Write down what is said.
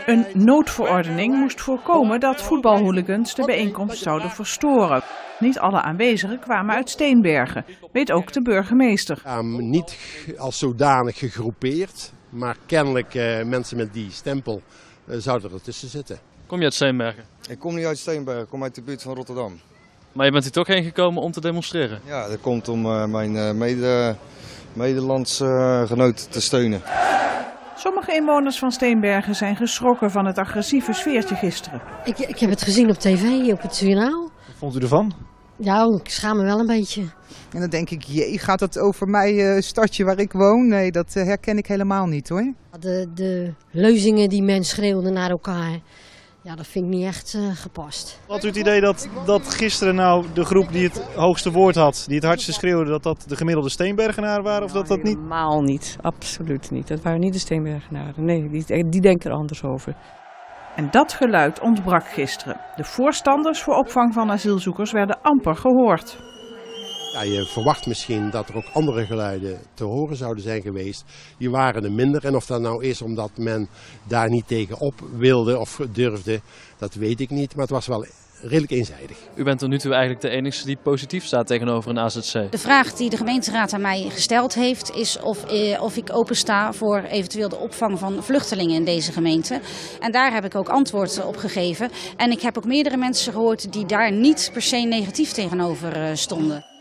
Een noodverordening moest voorkomen dat voetbalhooligans de bijeenkomst zouden verstoren. Niet alle aanwezigen kwamen uit Steenbergen, weet ook de burgemeester. Niet als zodanig gegroepeerd, maar kennelijk mensen met die stempel zouden er tussen zitten. Kom je uit Steenbergen? Ik kom niet uit Steenbergen, ik kom uit de buurt van Rotterdam. Maar je bent hier toch heen gekomen om te demonstreren? Ja, dat komt om mijn Nederlandsgenoten te steunen. Sommige inwoners van Steenbergen zijn geschrokken van het agressieve sfeertje gisteren. Ik heb het gezien op tv, op het journaal. Wat vond u ervan? Ja, ik schaam me wel een beetje. En dan denk ik, jee, gaat het over mijn stadje waar ik woon? Nee, dat herken ik helemaal niet hoor. De leuzingen die men schreeuwde naar elkaar, ja, dat vind ik niet echt gepast. Had u het idee dat gisteren nou de groep die het hoogste woord had, die het hardste schreeuwde, dat de gemiddelde Steenbergenaren waren of dat niet? Helemaal niet, absoluut niet. Dat waren niet de Steenbergenaren, nee, die denken er anders over. En dat geluid ontbrak gisteren. De voorstanders voor opvang van asielzoekers werden amper gehoord. Ja, je verwacht misschien dat er ook andere geluiden te horen zouden zijn geweest. Die waren er minder. En of dat nou is omdat men daar niet tegenop wilde of durfde, dat weet ik niet. Maar het was wel redelijk eenzijdig. U bent tot nu toe eigenlijk de enige die positief staat tegenover een AZC. De vraag die de gemeenteraad aan mij gesteld heeft is of ik opensta voor eventueel de opvang van vluchtelingen in deze gemeente. En daar heb ik ook antwoord op gegeven. En ik heb ook meerdere mensen gehoord die daar niet per se negatief tegenover stonden.